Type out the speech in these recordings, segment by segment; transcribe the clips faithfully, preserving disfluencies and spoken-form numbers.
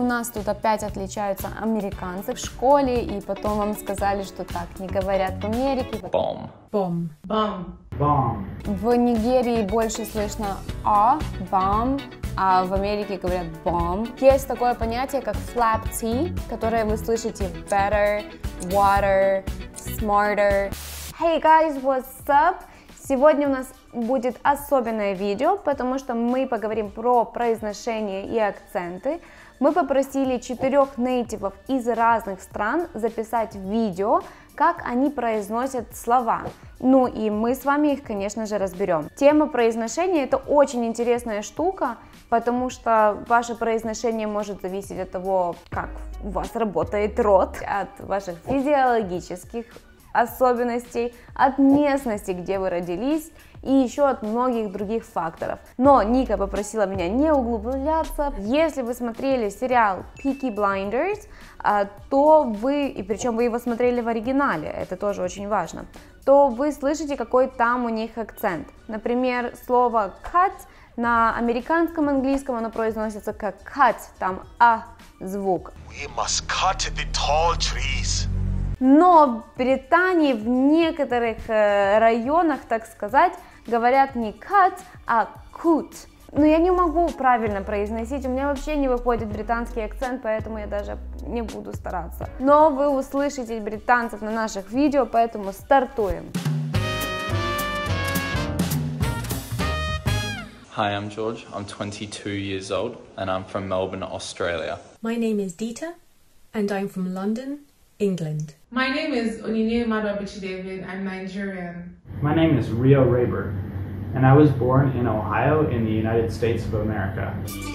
нас тут опять отличаются американцы в школе, и потом вам сказали, что так не говорят в Америке. Bomb. Bomb. Bomb. Bomb. В Нигерии больше слышно а, bomb, а в Америке говорят bomb. Есть такое понятие, как flap T, которое вы слышите better, water, smarter. Hey guys, what's up? Сегодня у нас будет особенное видео, потому что мы поговорим про произношение и акценты. Мы попросили четырех нейтивов из разных стран записать видео, как они произносят слова. Ну и мы с вами их, конечно же, разберем. Тема произношения — это очень интересная штука, потому что ваше произношение может зависеть от того, как у вас работает рот, от ваших физиологических особенностей, от местности, где вы родились, и еще от многих других факторов. Но Ника попросила меня не углубляться. Если вы смотрели сериал Peaky Blinders, то вы, и причем вы его смотрели в оригинале, это тоже очень важно, то вы слышите, какой там у них акцент. Например, слово cut на американском английском оно произносится как cut, там а звук. We must cut the tall trees. Но в Британии в некоторых э, районах, так сказать, говорят не cut, а cut. Но я не могу правильно произносить, у меня вообще не выходит британский акцент, поэтому я даже не буду стараться. Но вы услышите британцев на наших видео, поэтому стартуем. Hi, I'm George. I'm twenty-two years old and I'm from Melbourne, Australia. My name is Dita and I'm from London, England. My name is Onine Madabichi David. I'm Nigerian. My name is Rio Rayburn and I was born in Ohio in the United States of America.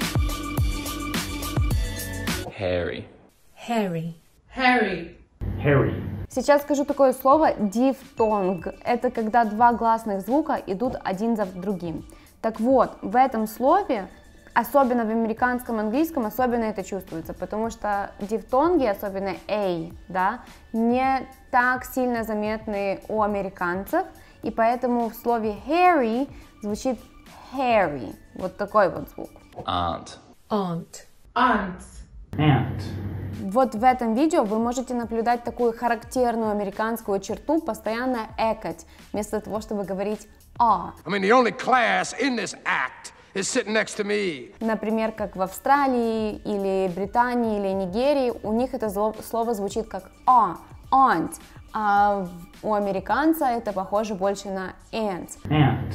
Hairy. Harry. Harry. Harry. Сейчас скажу такое слово дифтонг. Это когда два гласных звука идут один за другим. Так вот, в этом слове, особенно в американском английском, особенно это чувствуется, потому что дифтонги, особенно A, да, не так сильно заметны у американцев, и поэтому в слове hairy звучит hairy, вот такой вот звук. Aunt. Aunt. Aunt. Aunt. Вот в этом видео вы можете наблюдать такую характерную американскую черту, постоянно экать, вместо того, чтобы говорить а. I mean, the only class in this act is sitting next to me. Например, как в Австралии, или Британии, или Нигерии, у них это слово звучит как а, aunt, а у американца это похоже больше на aunt. Aunt.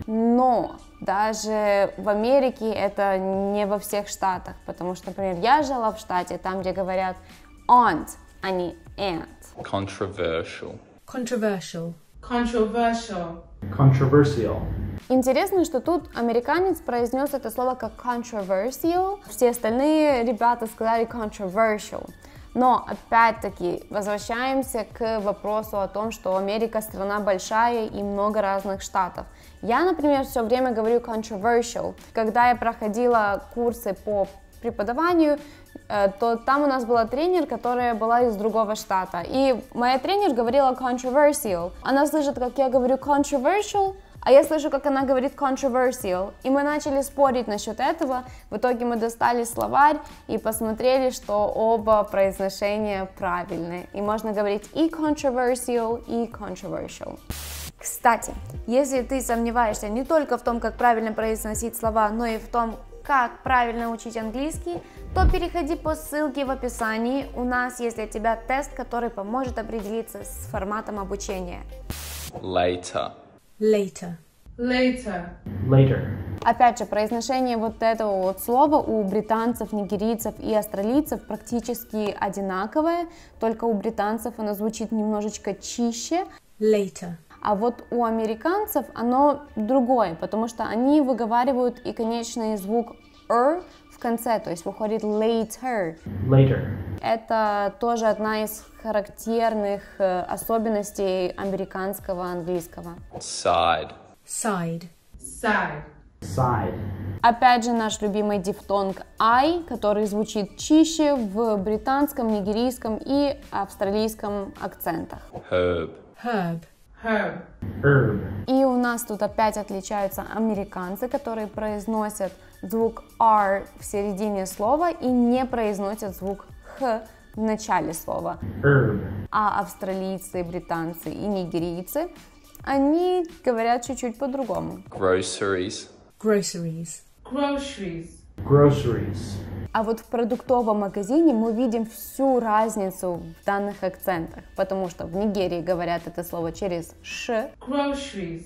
Но даже в Америке это не во всех штатах, потому что, например, я жила в штате, там, где говорят aunt, а не aunt. Controversial. Controversial. Controversial. Controversial. Интересно, что тут американец произнес это слово как controversial, все остальные ребята сказали controversial. Но опять-таки возвращаемся к вопросу о том, что Америка страна большая и много разных штатов. Я, например, все время говорю controversial. Когда я проходила курсы по преподаванию, то там у нас была тренер, которая была из другого штата. И моя тренер говорила controversial. Она слышит, как я говорю controversial, а я слышу, как она говорит controversial. И мы начали спорить насчет этого. В итоге мы достали словарь и посмотрели, что оба произношения правильные. И можно говорить и controversial, и controversial. Кстати, если ты сомневаешься не только в том, как правильно произносить слова, но и в том, как правильно учить английский, то переходи по ссылке в описании. У нас есть для тебя тест, который поможет определиться с форматом обучения. Later. Later. Later. Later. Опять же, произношение вот этого вот слова у британцев, нигерийцев и австралийцев практически одинаковое, только у британцев оно звучит немножечко чище. Later. А вот у американцев оно другое, потому что они выговаривают и конечный звук «р» в конце, то есть выходит later. Later. Это тоже одна из характерных особенностей американского английского. Side. Side. Side. Side. Опять же, наш любимый дифтонг I, который звучит чище в британском, нигерийском и австралийском акцентах. Herb. Herb. Herb. Herb. И у нас тут опять отличаются американцы, которые произносят звук R в середине слова и не произносят звук Х в начале слова. Herb. А австралийцы, британцы и нигерийцы, они говорят чуть-чуть по-другому. Groceries. Groceries. Groceries. Groceries. А вот в продуктовом магазине мы видим всю разницу в данных акцентах, потому что в Нигерии говорят это слово через «ш», Groceries.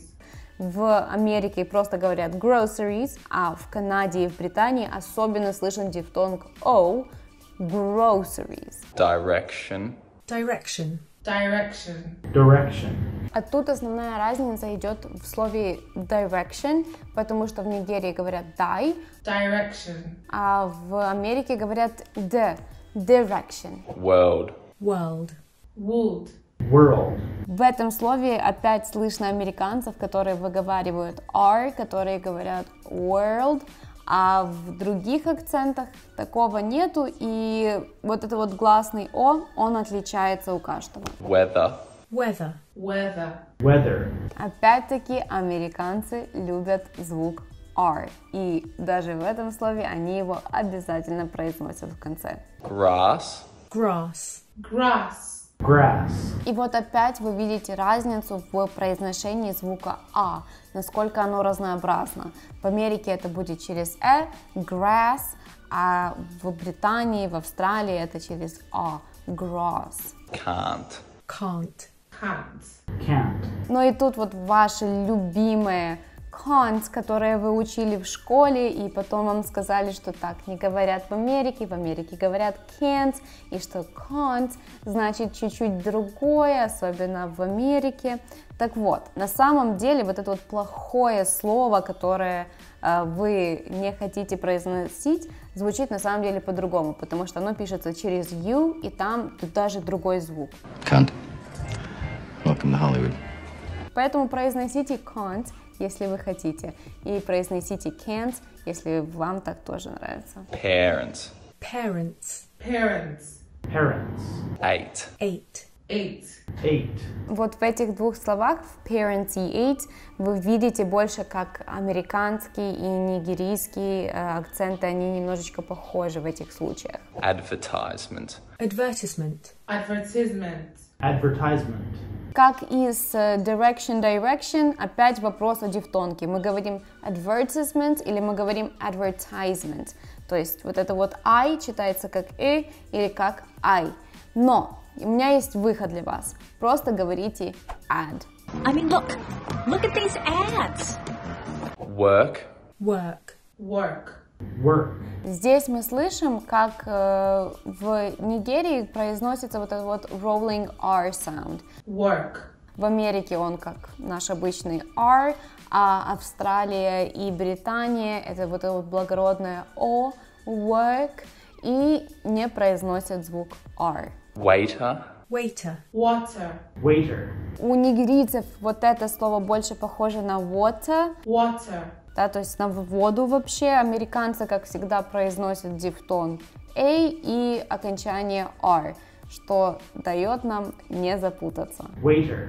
в Америке просто говорят groceries, а в Канаде и в Британии особенно слышен дифтонг «о» – groceries. Direction. Direction. Direction. Direction. А тут основная разница идет в слове direction, потому что в Нигерии говорят die, Direction. а в Америке говорят the, direction. World. World. Wood. World. В этом слове опять слышно американцев, которые выговаривают R, которые говорят world, а в других акцентах такого нету, и вот этот вот гласный О, он отличается у каждого. Weather. Weather. Weather. Weather. Опять-таки американцы любят звук R, и даже в этом слове они его обязательно произносят в конце. Grass. Grass. Grass. Grass. И вот опять вы видите разницу в произношении звука А, насколько оно разнообразно. В Америке это будет через «э», grass, а в Британии, в Австралии это через «а», grass. Can't. Can't. Can't. Can't. Ну и тут вот ваши любимые can't, которые вы учили в школе, и потом вам сказали, что так не говорят в Америке, в Америке говорят can't, и что can't значит чуть-чуть другое, особенно в Америке. Так вот, на самом деле вот это вот плохое слово, которое э, вы не хотите произносить, звучит на самом деле по-другому, потому что оно пишется через U, и там тут даже другой звук. Cunt. Welcome to Hollywood. Поэтому произносите can't, если вы хотите, и произносите can't, если вам так тоже нравится. Parents. Parents. Parents. Parents. Eight. Eight. Eight. Eight. Вот в этих двух словах, в parents и eight, вы видите больше как американский и нигерийский э, акценты, они немножечко похожи в этих случаях. Advertisement. Advertisement. Advertisement. Advertisement. Как и с э, direction, direction, опять вопрос о дифтонге. Мы говорим advertisement или мы говорим advertisement. То есть вот это вот I читается как «э» или как «I». Но у меня есть выход для вас. Просто говорите ad. I mean, look, look at these ads. Work. Work. Work. Work. Здесь мы слышим, как э, в Нигерии произносится вот этот вот rolling R sound. Work. В Америке он как наш обычный R, а Австралия и Британия это вот это вот благородное O, work, и не произносят звук R. Waiter. Waiter. Water. Waiter. У нигерийцев вот это слово больше похоже на water, Water. да, то есть на воду вообще. Американцы, как всегда, произносят дифтонг A и окончание R, что дает нам не запутаться. Waiter.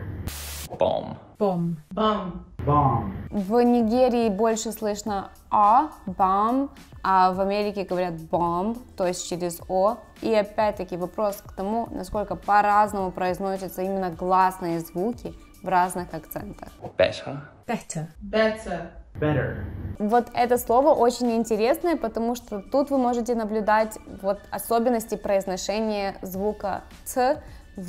Bomb. Bomb. Bum. Bomb. В Нигерии больше слышно А, бам, а в Америке говорят bomb, то есть через О. И опять-таки вопрос к тому, насколько по-разному произносятся именно гласные звуки в разных акцентах. Better. Better. Better. Better. Вот это слово очень интересное, потому что тут вы можете наблюдать вот особенности произношения звука Т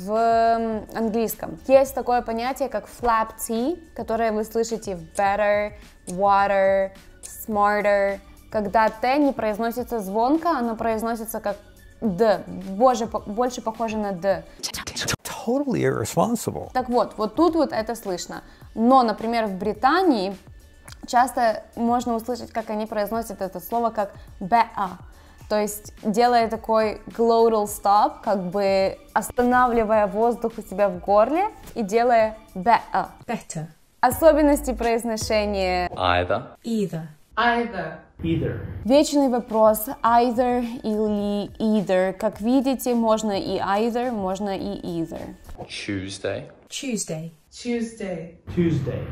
в английском. Есть такое понятие, как flap T, которое вы слышите в better, water, smarter. Когда Т не произносится звонко, оно произносится как Д, больше, больше похоже на Д. Totally irresponsible. Так вот, вот тут вот это слышно. Но, например, в Британии часто можно услышать, как они произносят это слово как better. То есть делая такой glottal stop, как бы останавливая воздух у себя в горле и делая better. Better. Особенности произношения. Either. Either. Either. Either. Вечный вопрос either или either. Как видите, можно и either, можно и either. Tuesday. Tuesday. Tuesday. Tuesday.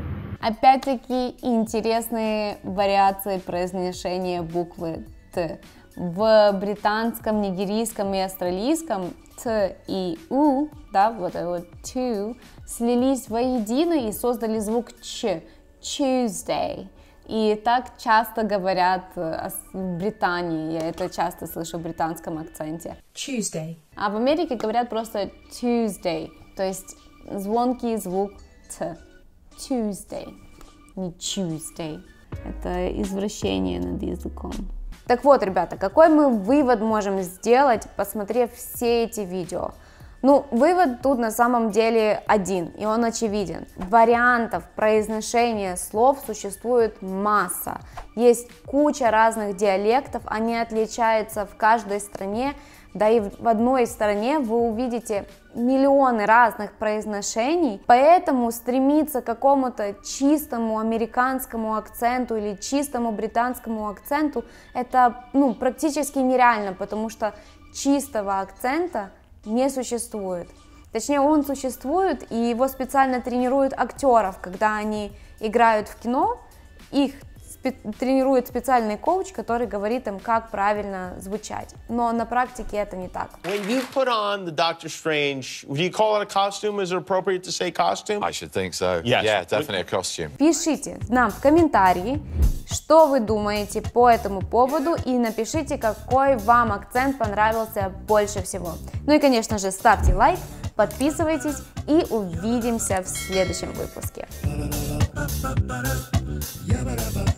Опять-таки интересные вариации произношения буквы Т. В британском, нигерийском и австралийском Т и У, да, вот это вот to, слились воедино и создали звук Ч. Tuesday. И так часто говорят в Британии, я это часто слышу в британском акценте. Tuesday. А в Америке говорят просто Tuesday, то есть звонкий звук Т. Tuesday, не Tuesday. Это извращение над языком. Так вот, ребята, какой мы вывод можем сделать, посмотрев все эти видео? Ну, вывод тут на самом деле один, и он очевиден. Вариантов произношения слов существует масса. Есть куча разных диалектов, они отличаются в каждой стране, да и в одной стране вы увидите миллионы разных произношений, поэтому стремиться к какому-то чистому американскому акценту или чистому британскому акценту это ну, практически нереально, потому что чистого акцента не существует. Точнее, он существует, и его специально тренируют актеров, когда они играют в кино, их спе- тренирует специальный коуч, который говорит им, как правильно звучать. Но на практике это не так. When you put on the Doctor Strange, do you call it a costume? Is it appropriate to say costume? I should think so. Yes. Yeah, definitely a costume. Пишите нам в комментарии, что вы думаете по этому поводу, и напишите, какой вам акцент понравился больше всего. Ну и, конечно же, ставьте лайк, подписывайтесь и увидимся в следующем выпуске.